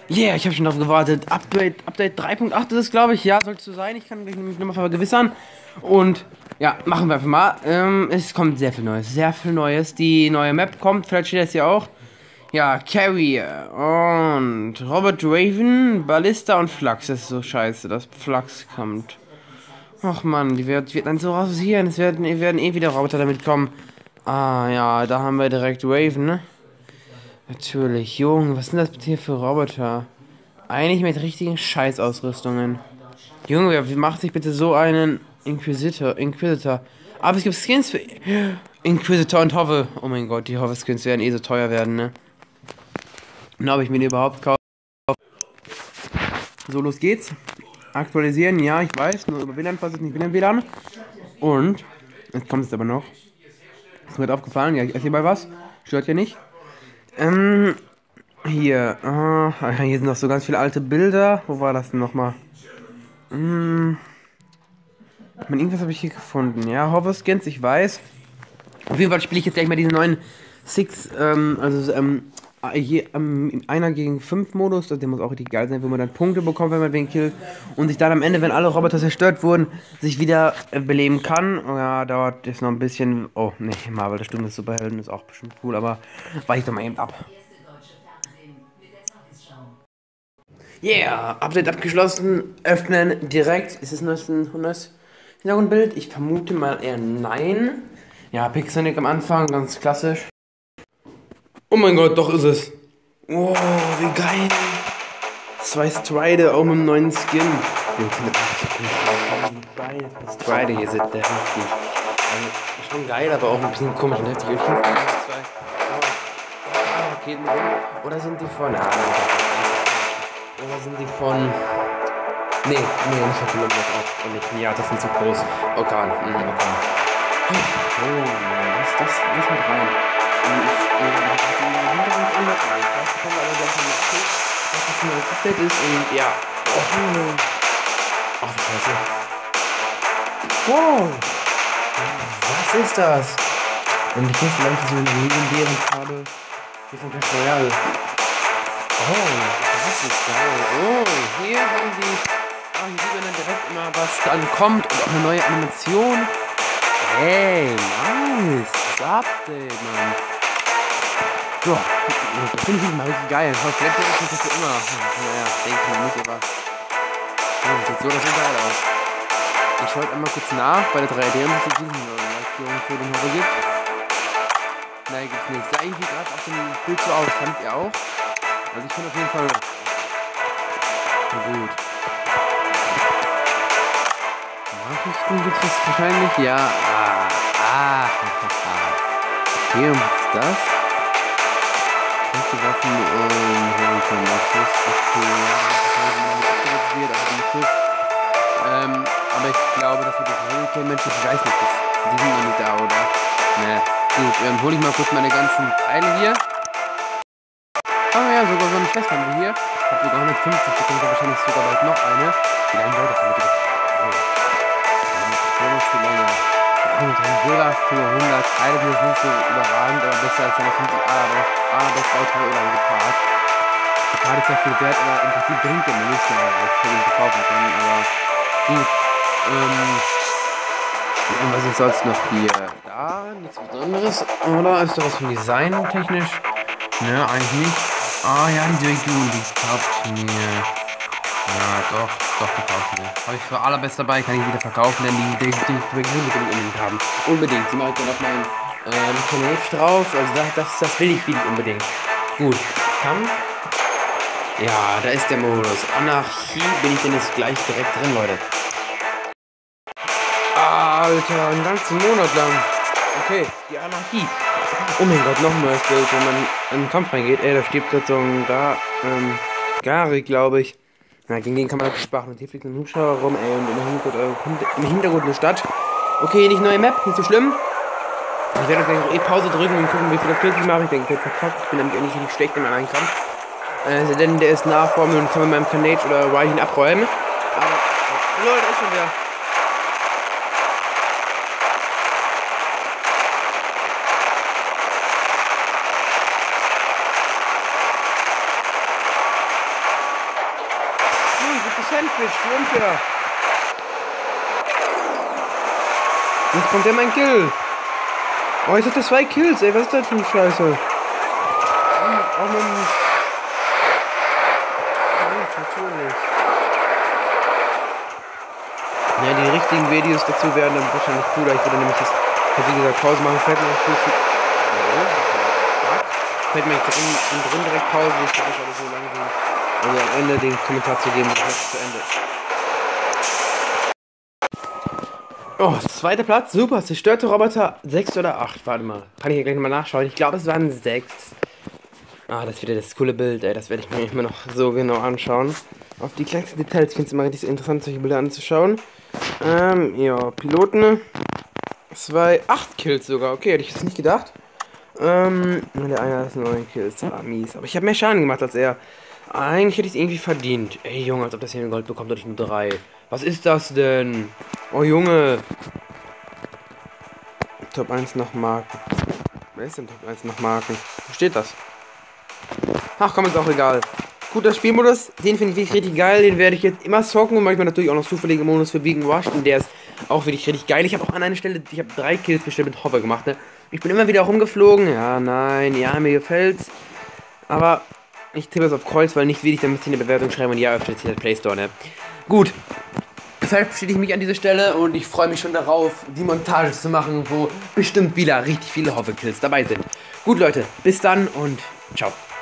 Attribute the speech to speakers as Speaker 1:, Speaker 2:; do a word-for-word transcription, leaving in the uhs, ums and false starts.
Speaker 1: Yeah, ich habe schon darauf gewartet. Update, Update drei Punkt acht ist es, glaube ich. Ja, sollte so sein. Ich kann mich nochmal vergewissern. Und ja, machen wir einfach mal. Ähm, es kommt sehr viel Neues. Sehr viel Neues. Die neue Map kommt. Vielleicht steht das hier auch. Ja, Carrier und Robert Raven, Ballista und Flux. Das ist so scheiße, dass Flux kommt. Ach man, die wird, wird dann so rasieren. Es werden, werden eh wieder Roboter damit kommen. Ah ja, da haben wir direkt Raven, ne? Natürlich. Junge, was sind das bitte hier für Roboter? Eigentlich mit richtigen Scheißausrüstungen. Junge, wer wie macht sich bitte so einen Inquisitor? Inquisitor. Aber es gibt Skins für Inquisitor und Hover. Oh mein Gott, die Hover-Skins werden eh so teuer werden, ne? Na, ob ich mir die überhaupt kaufe. So, los geht's. Aktualisieren, ja, ich weiß. Nur über W L A N, falls es nicht W L A N W L A N. Und, jetzt kommt es aber noch. Ist mir gerade aufgefallen, ja, ich esse hierbei was. Stört ja nicht. Ähm, hier, ah, hier sind noch so ganz viele alte Bilder. Wo war das denn nochmal? Hm, ich meine, irgendwas habe ich hier gefunden. Ja, Hover-Skins, ich weiß. Auf jeden Fall spiele ich jetzt gleich mal diesen neuen Six, ähm, also, ähm, je, ähm, einer gegen fünf Modus, der muss auch richtig geil sein, wo man dann Punkte bekommt, wenn man wen killt und sich dann am Ende, wenn alle Roboter zerstört wurden, sich wieder äh, beleben kann. Oh, ja, dauert jetzt noch ein bisschen. Oh, nee, Marvel, das stimmt, das Superhelden ist auch bestimmt cool, aber weicht doch mal eben ab. Yeah, Update abgeschlossen, öffnen direkt. Ist es ein neues Hintergrundbild? Ich vermute mal eher nein. Ja, Pixonic am Anfang, ganz klassisch. Oh mein Gott, doch ist es. Wow, wie geil. Zwei Strider, auch mit einem neuen Skin. Strider hier sind der richtig. Also, schon geil, aber auch ein bisschen komisch und heftig. Ich zwei Raketen rum. Oder sind die von. Ah, oder sind die von. Nee, nee, nicht von Columbus auch. Und nicht, ja, das sind zu groß. Orkan, mhm, Orkan. Oh, nee, das, das, das mit rein. Und ich, äh, den Hintergrund ändert rein. Vielleicht bekommen wir aber gleich mal mit, dass das ein neues Update ist und ja. Oh, ach, du Scheiße. Wow. Was ist das? Und ich muss vielleicht so eine legendären Farbe hier von Clash Royale. Oh, das ist geil. Oh, hier haben die. Ah, hier sieht man dann direkt immer, was dann kommt und auch eine neue Animation. Hey, nice. Das Update, Mann. Ja, das finde ich mal richtig geil. Vielleicht ist das für immer. Naja, denke ich mal nicht, aber. Ja, das sieht so oder so geil aus. Ich schaue einmal kurz nach bei der drei D-Unterstützung, Markierung für den Hover gibt. Nein, gibt's nicht. Sah irgendwie gerade auf dem Bild so aus. Fand ihr auch? Also ich finde auf jeden Fall gut. Nachrichten gibt es wahrscheinlich? Ja. Ah. Ah. Okay, und was ist das? Kräfte, Waffen und Hurricane Maxus. Okay, ja, das ist wird, also den Schuss. Ähm, aber ich glaube, das wird das Hurricane Mensch. Ich weiß nicht, das, die sind noch nicht da, oder? Ne. Gut, ähm, hole ich mal kurz meine ganzen Teile hier. Ah ja, sogar so eine Schwester haben wir hier. Hat sogar hundertfünfzig, da kommt wahrscheinlich sogar bald noch eine. Wie lange dauert das denn bitte? Oh. Das ist viel länger. Ja, mit einem Silber für hundert Teile bin ich nicht so überragend, aber besser als hundertfünfzig Arabest-Bauteile oder ein Gepard. Gepard ist ja viel wert, aber im Prinzip bringt der mir nichts mehr, als ich ihn verkaufen kann, aber gut. Ähm, und was ist sonst noch hier? Da, nichts Besonderes. Oder ist da was von Design technisch? Ne, eigentlich nicht. Ah ja, die Durchführung, die kauft mir. Ja, doch, doch, die kauft mir. Habe ich für allerbest dabei, kann ich wieder verkaufen, denn die Durchführung will ich unbedingt haben. Unbedingt. Die mache ich dann auf meinen ähm, Connect drauf. Also das, das, das will ich wirklich unbedingt. Gut. Kampf. Ja, da ist der Modus. Anarchie bin ich denn jetzt gleich direkt drin, Leute. Alter, einen ganzen Monat lang. Okay, die Anarchie. Oh mein Gott, noch ein neues Bild, wenn man in den Kampf reingeht. Ey, da steht gerade so ein Gar, ähm, Gary, glaube ich. Na, gegen den kann man sparen. Und hier fliegt ein Hubschrauber rum, ey, und im Hintergrund, äh, im Hintergrund eine Stadt. Okay, nicht neue Map, nicht so schlimm. Ich werde gleich auch eh Pause drücken und gucken, wie viel Kills ich mache. Ich denke, ich werde verkackt. Ich bin nämlich eigentlich nicht schlecht in meinem Kampf. Äh, denn der ist nah vor mir und kann mit meinem Carnage oder Ryan abräumen. Aber, oh, Leute, ist schon wieder. Sandwich, die unfair. Jetzt kommt der mein Kill. Oh, jetzt hat er zwei Kills, ey. Was ist das für eine Scheiße? Oh, oh Mann. Natürlich. Ja, die richtigen Videos dazu werden dann wahrscheinlich cooler. Ich würde nämlich das, wie gesagt, Pause machen. Fällt mir nicht gut. Fällt mir drin, drin direkt Pause. Ich glaube, ich alles so lange gehen. Also am Ende den Kommentar zu geben, dass es zu Ende ist. Oh, zweiter Platz, super. Zerstörte Roboter sechs oder acht. Warte mal. Kann ich hier gleich nochmal nachschauen. Ich glaube, es waren sechs. Ah, das ist wieder das coole Bild, ey. Das werde ich mir immer noch so genau anschauen. Auf die kleinsten Details finde ich es immer richtig interessant, solche Bilder anzuschauen. Ähm, ja, Piloten. Zwei, acht Kills sogar. Okay, hätte ich das nicht gedacht. Ähm, der eine hat neun Kills. Ah, mies. Aber ich habe mehr Schaden gemacht als er. Eigentlich hätte ich es irgendwie verdient. Ey, Junge, als ob das hier ein Gold bekommt, und ich nur drei. Was ist das denn? Oh, Junge. Top eins nach Marken. Wer ist denn Top eins nach Marken? Wo steht das? Ach komm, ist auch egal. Guter Spielmodus, den finde ich wirklich richtig geil. Den werde ich jetzt immer zocken und manchmal natürlich auch noch zufällige Modus für Vegan Rush. Und der ist auch wirklich richtig geil. Ich habe auch an einer Stelle, ich habe drei Kills bestimmt mit Hopper gemacht. Ne? Ich bin immer wieder rumgeflogen. Ja, nein, ja, mir gefällt's. Aber ich tippe es auf Kreuz, weil nicht will ich damit eine Bewertung schreiben und ja, öffnet sich der Play Store. Ne? Gut. Verabschiede ich mich an dieser Stelle und ich freue mich schon darauf, die Montage zu machen, wo bestimmt wieder richtig viele Hover-Kills dabei sind. Gut, Leute, bis dann und ciao.